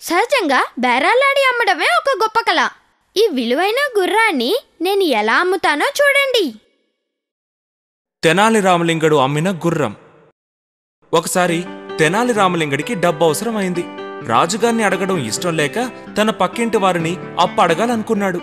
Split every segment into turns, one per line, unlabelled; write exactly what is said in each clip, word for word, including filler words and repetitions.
సహజంగా బేరాలాడి అమ్మడమే ఒక గొప్ప కళ. ఈ విలువైన గుర్రాన్ని నేను ఎలా అమ్ముతానో చూడండి.
తెనాలి రామలింగడు అమ్మిన గుర్రం. ఒకసారి తెనాలి రామలింగడికి డబ్బు అవసరమైంది. రాజుగారిని అడగడం ఇష్టం లేక తన పక్కింటి వారిని అప్పు అడగాలనుకున్నాడు.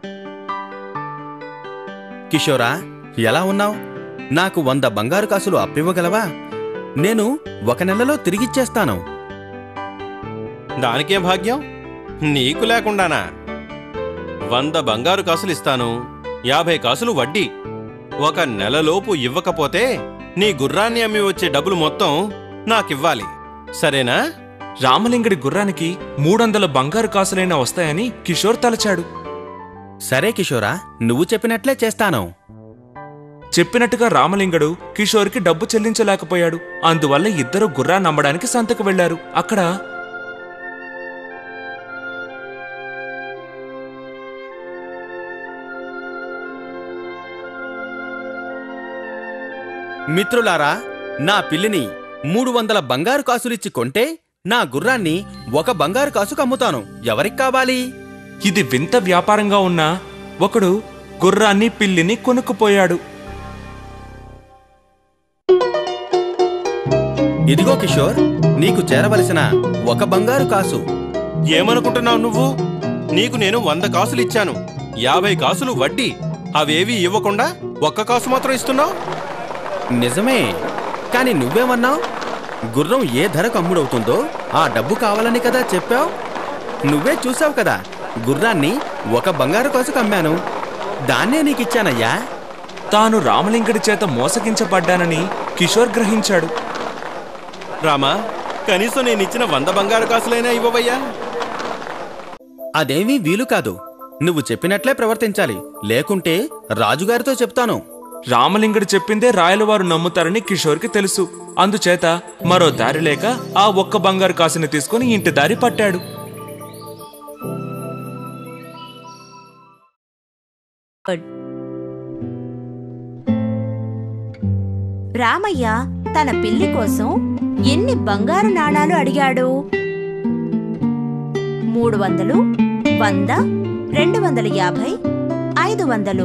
కిషోరా, ఎలా ఉన్నావు? నాకు వంద బంగారు కాసులు అప్పివ్వగలవా? నేను ఒక నెలలో తిరిగిచ్చేస్తాను.
దానికేం భాగ్యం, నీకు లేకుండానా? వంద బంగారు కాసులు ఇస్తాను, యాభై కాసులు వడ్డీ. ఒక నెలలోపు ఇవ్వకపోతే నీ గుర్రాన్ని అమ్మి వచ్చే డబ్బులు మొత్తం నాకివ్వాలి, సరేనా?
రామలింగడి గుర్రానికి మూడొందల బంగారు కాసులైనా వస్తాయని కిషోర్ తలచాడు.
సరే కిషోరా, నువ్వు చెప్పినట్లే చేస్తాను.
చెప్పినట్టుగా రామలింగడు కిషోర్కి డబ్బు చెల్లించలేకపోయాడు. అందువల్ల ఇద్దరు గుర్రాన్ని అమ్మడానికి సంతకు వెళ్లారు. అక్కడ
మిత్రులారా, నా పిల్లిని మూడు వందల బంగారు కాసులిచ్చి కొంటే నా గుర్రాన్ని ఒక బంగారు కాసుకు అమ్ముతాను. ఎవరికి కావాలి?
ఇది వింత వ్యాపారంగా ఉన్నా ఒకడు గుర్రాన్ని పిల్లిని కొనుక్కుపోయాడు.
ఇదిగో కిషోర్, నీకు చేరవలసిన ఒక బంగారు కాసు.
ఏమనుకుంటున్నావు నువ్వు? నీకు నేను వంద కాసులు ఇచ్చాను, యాభై కాసులు వడ్డీ. అవేవి ఇవ్వకుండా ఒక్క కాసు మాత్రం ఇస్తున్నావు.
నిజమే, కాని నువ్వేమన్నావు? గుర్రం ఏ ధరకు అమ్ముడవుతుందో ఆ డబ్బు కావాలని కదా చెప్పావు. నువ్వే చూసావు కదా, గుర్రాన్ని ఒక బంగారు కాసుకు అమ్మాను. దాన్నే నీకిచ్చానయ్యా.
తాను రామలింగడి చేత మోసగించబడ్డానని కిషోర్ గ్రహించాడు.
రామా, కనీసం నేనిచ్చిన వంద బంగారు కాసులైనా ఇవ్వవయ్యా.
అదేమీ వీలు కాదు. నువ్వు చెప్పినట్లే ప్రవర్తించాలి, లేకుంటే రాజుగారితో చెప్తాను.
రామలింగడు చెప్పిందే రాయలవారు నమ్ముతారని కిషోర్కి తెలుసు. అందుచేత మరో దారి లేక ఆ ఒక్క బంగారు కాసుని తీసుకుని ఇంటి దారి పట్టాడు.
రామయ్య తన పిల్లి కోసం ఎన్ని బంగారు నాణాలు అడిగాడు? మూడు వందలు, వంద, రెండు వందల యాభై, ఐదు వందలు.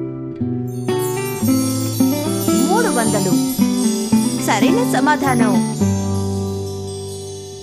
మూడు వందలు సరైన సమాధానం.